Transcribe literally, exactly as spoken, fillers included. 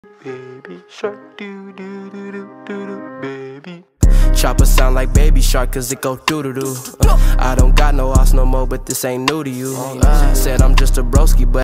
Baby shark, do do do do do do, baby. Chopper sound like Baby Shark cause it go doo-doo-doo. uh, I don't got no ass no more, but this ain't new to you. uh, Said I'm just a broski, but